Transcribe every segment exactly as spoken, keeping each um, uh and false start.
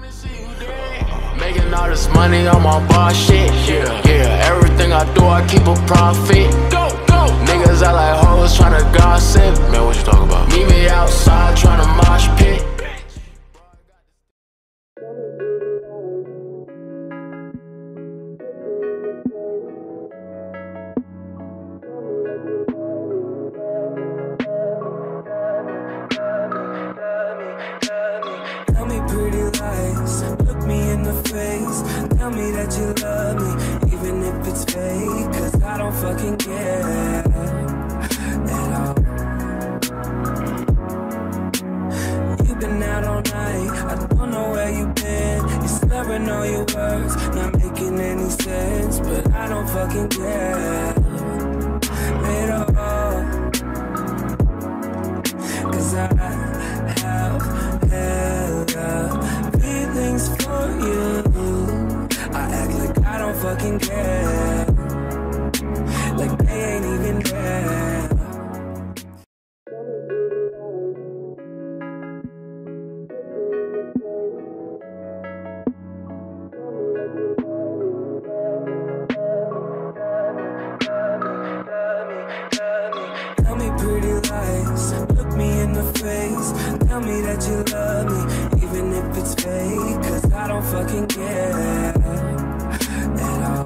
Making all this money on my boss shit. Yeah, yeah. Everything I do, I keep a profit. Go, go. Niggas out like hoes tryna gossip. Man, what you talking about? Meet me outside tryna mosh pit. Tell me pretty lies, look me in the face. Tell me that you love me, even if it's fake. Cause I don't fucking care at all. You've been out all night, I don't know where you've been. You're slurring all your words, not making any sense. But I don't fucking care at all. Cause I have hella feelings for you. I act like I don't fucking care, like they ain't even there. Tell me pretty lies, look me in the face. Tell me that you love me, even if it's fake. Cause I don't fucking care at all.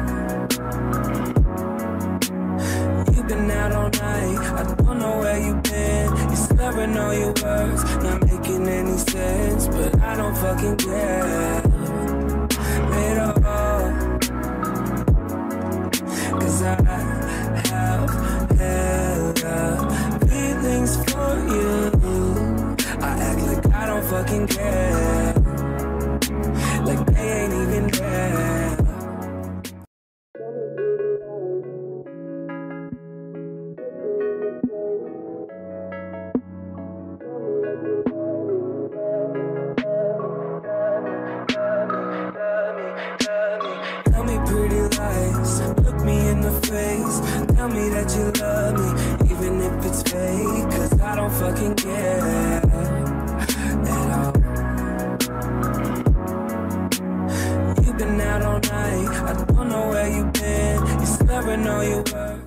You've been out all night, I don't know where you've been. You're slurring all your words, not making any sense. But I don't fucking care at all. Cause I have hella feelings for you. I act like I don't fucking care, like they ain't even there. Tell me pretty lies, look me in the face. Tell me that you love me, even if it's fake. Cause I don't fucking care at all. You've been out all night, I don't know where you've been. You're slurring all your words.